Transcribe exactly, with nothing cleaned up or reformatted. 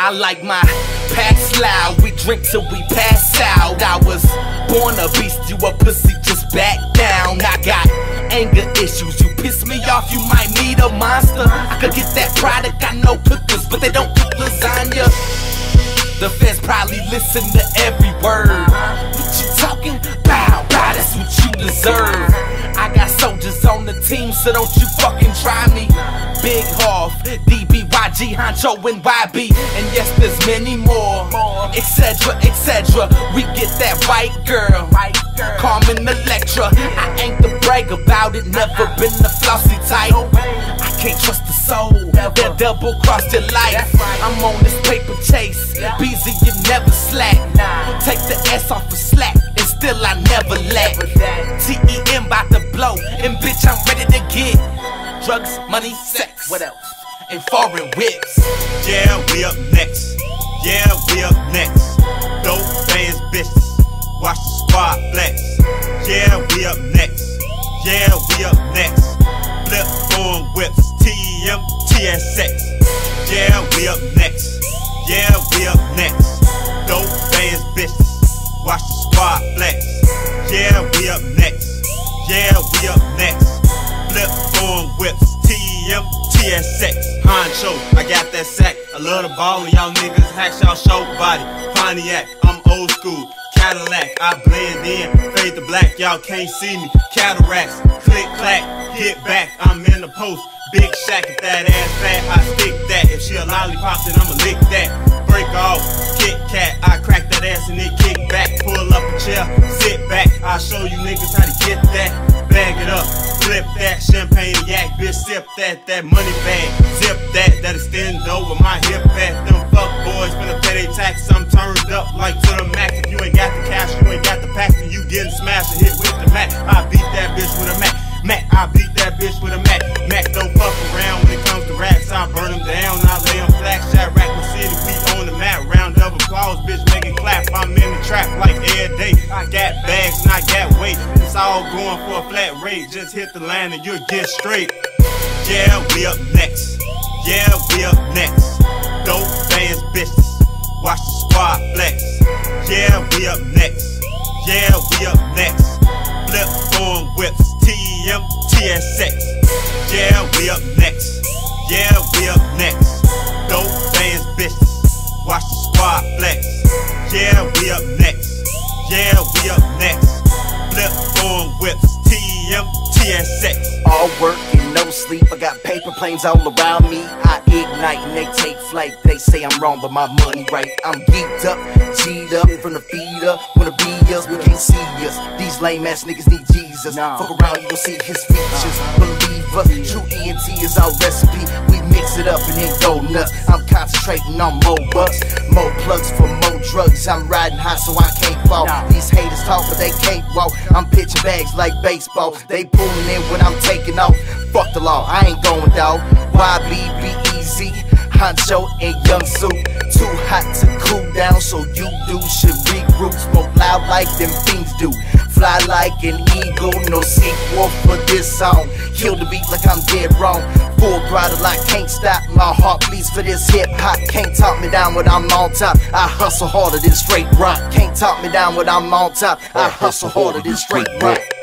I like my packs loud, we drink till we pass out. I was born a beast, you a pussy, just back down. I got anger issues, you piss me off, you might need a monster. I could get that product, I know cookers, but they don't cook lasagna. The feds probably listen to every word. What you talking? Bow, bow, that's what you deserve. I got soldiers on the team, so don't you fucking try me. Big Hoff, D B Y G, Honcho, and Y B, and yes, there's many more, etc, et cetera. We get that white girl, Carmen Electra. I ain't to brag about it, never been the flossy type. I can't trust the soul, they'll double cross your life. I'm on this paper chase, busy, you never slack. Take the S off of slack, and still I never lack. T E M bout to blow, and bitch, I'm ready to get drugs, money, sex, what else? And foreign whips. Yeah, we up next. Yeah, we up next. Dope fans, bitches. Watch the squad flex. Yeah, we up next. Yeah, we up next. Flip phone whips. T M T S X. Yeah, we up next. Yeah, we up next. Dope fans, bitches. Watch the squad flex. Yeah, we up next. Yeah, we up next. Flip phone whips. T M T S X. Honcho, I got that sack. I love the ball and y'all niggas hacks y'all show body. Pontiac, I'm old school. Cadillac, I blend in, fade to black, y'all can't see me. Cataracts, click clack, hit back, I'm in the post. Big Shack, if that ass fat, I stick that. If she a lollipop, then I'ma lick that. Break off, Kit Kat, I crack that ass and it kick back. Pull up a chair, sit back, I'll show you niggas how to get that. Bag it up, flip that, champagne yak, bitch, sip that, that money bag. Zip that, that extend over my hip at. Them fuck boys finna pay they tax, I'm turned up like to the max. If you ain't got the cash, you ain't got the pack, then you getting smashed and hit with the Mac. I beat that bitch with a Mac. Mac, I beat that bitch with a Mac. Mac don't fuck around when it comes to racks. I burn them down, I lay them flat. Shot rack my city, we on the map. Round of applause, bitch, make it clap. I'm in the trap like every day. I got bags and I got weight. It's all going for a flat rate. Just hit the line and you'll get straight. Yeah, we up next. Yeah, we up next. Dope fans, bitches. Watch the squad flex. Yeah, we up next. Yeah, we up next. Flip phone whips. T M T S X. Yeah, we up next. Yeah, we up next. Dope fans, bitches. Watch the squad flex. Yeah, we up next. Yeah, we up next. Flip phone whips. T M T S X. All work and no sleep, I got paper planes all around me. I ignite and they take flight. They say I'm wrong, but my money right. I'm geeked up, G'd up from the feet up. Wanna be us, we can't see us. These lame ass niggas need Jesus. Fuck around, you gon' see his features. Believe us, true E N T is our recipe. We mix it up and then go nuts. I'm concentrating on more bucks, more plugs for more drugs. I'm riding high so I can't fall. These haters talk but they can't walk. I'm pitching bags like baseball. They pulling in when I'm taking off. Fuck the law, I ain't going dog. Y B be easy, Honcho and Young Suit. Too hot to cool down, so you do should regroup. Smoke loud like them fiends do. Fly like an eagle, no sequel for this song. Kill the beat like I'm dead wrong. Full throttle, I can't stop. My heart beats for this hip hop. Can't talk me down when I'm on top. I hustle harder than straight rock. Can't talk me down when I'm on top. I hustle harder than straight rock.